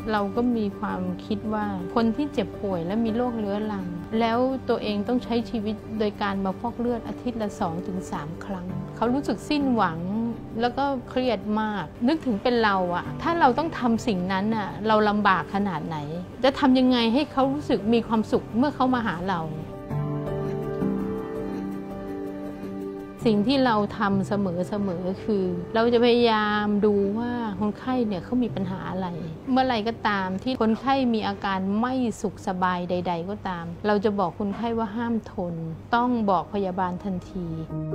เราก็มีความคิดว่าคนที่เจ็บป่วยและมีโรคเรื้อรังแล้วตัวเองต้องใช้ชีวิตโดยการมาฟอกเลือดอาทิตย์ละ 2-3 ครั้งเขารู้สึกสิ้นหวังแล้วก็เครียดมากนึกถึงเป็นเราอะถ้าเราต้องทำสิ่งนั้นอะเราลำบากขนาดไหนจะทำยังไงให้เขารู้สึกมีความสุขเมื่อเขามาหาเราสิ่งที่เราทำเสมอคือเราจะพยายามดูว่าคนไข้เนี่ยเขามีปัญหาอะไรเมื่อไหร่ก็ตามที่คนไข้มีอาการไม่สุขสบายใดๆก็ตามเราจะบอกคนไข้ว่าห้ามทนต้องบอกพยาบาลทันที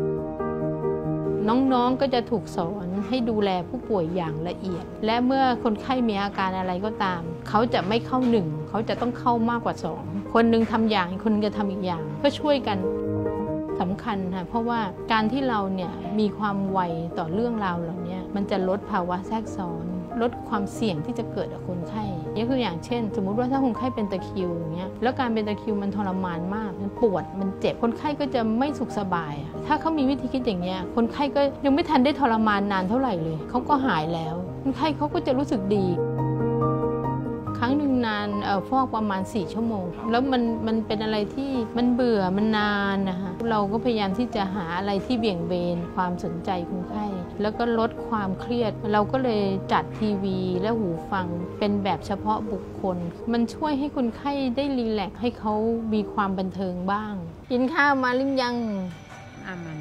น้องๆก็จะถูกสอนให้ดูแลผู้ป่วยอย่างละเอียดและเมื่อคนไข้มีอาการอะไรก็ตามเขาจะไม่เข้าหนึ่งเขาจะต้องเข้ามากกว่า2คนหนึ่งทำอย่างคนนึงจะทำอีกอย่างเพื่อช่วยกันสำคัญค่ะเพราะว่าการที่เราเนี่ยมีความไวต่อเรื่องราวเหล่านี้มันจะลดภาวะแทรกซ้อนลดความเสี่ยงที่จะเกิดกับคนไข้นี่คืออย่างเช่นสมมุติว่าถ้าคนไข้เป็นตะคริวอย่างเงี้ยแล้วการเป็นตะคริวมันทรมานมากมันปวดมันเจ็บคนไข้ก็จะไม่สุขสบายถ้าเขามีวิธีคิดอย่างเงี้ยคนไข้ก็ยังไม่ทันได้ทรมานนานเท่าไหร่เลยเขาก็หายแล้วคนไข้เขาก็จะรู้สึกดีครั้งหนึ่งนานฟอกประมาณ4 ชั่วโมงแล้วมันเป็นอะไรที่มันเบื่อมันนานนะคะเราก็พยายามที่จะหาอะไรที่เบี่ยงเบนความสนใจคนไข้แล้วก็ลดความเครียดเราก็เลยจัดทีวีและหูฟังเป็นแบบเฉพาะบุคคลมันช่วยให้คนไข้ได้รีแลกซ์ให้เขามีความบันเทิงบ้างกินข้าวมาหรือยังมัน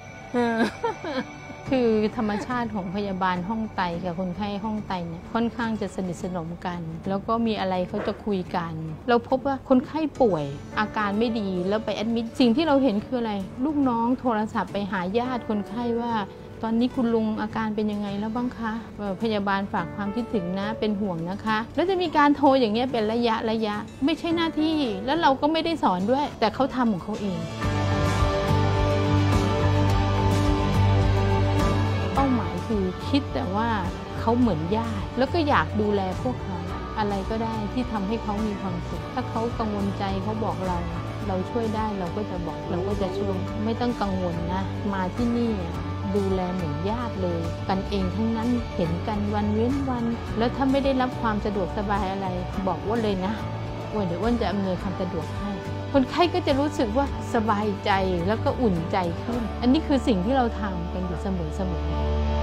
คือธรรมชาติของพยาบาลห้องไตกับคนไข้ห้องไตเนี่ยค่อนข้างจะสนิทสนมกันแล้วก็มีอะไรเขาจะคุยกันเราพบว่าคนไข้ป่วยอาการไม่ดีแล้วไปแอดมิดสิ่งที่เราเห็นคืออะไรลูกน้องโทรศัพท์ไปหาญาติคนไข้ว่าตอนนี้คุณลุงอาการเป็นยังไงแล้วบ้างคะพยาบาลฝากความคิดถึงนะเป็นห่วงนะคะแล้วจะมีการโทรอย่างเงี้ยเป็นระยะไม่ใช่หน้าที่แล้วเราก็ไม่ได้สอนด้วยแต่เขาทำของเขาเองเป้าหมายคือคิดแต่ว่าเขาเหมือนญาติแล้วก็อยากดูแลพวกเขาอะไรก็ได้ที่ทำให้เขามีความสุขถ้าเขากังวลใจเขาบอกเราช่วยได้เราก็จะบอกเราก็จะช่วยไม่ต้องกังวลนะมาที่นี่ดูแลเหมือนญาติเลยกันเองทั้งนั้นเห็นกันวันเว้นวันแล้วถ้าไม่ได้รับความสะดวกสบายอะไรบอกว่าเลยนะว่าเดี๋ยวอ้วนจะอำนวยความสะดวกให้คนไข้ก็จะรู้สึกว่าสบายใจแล้วก็อุ่นใจขึ้นอันนี้คือสิ่งที่เราทำกันอยู่เสมอ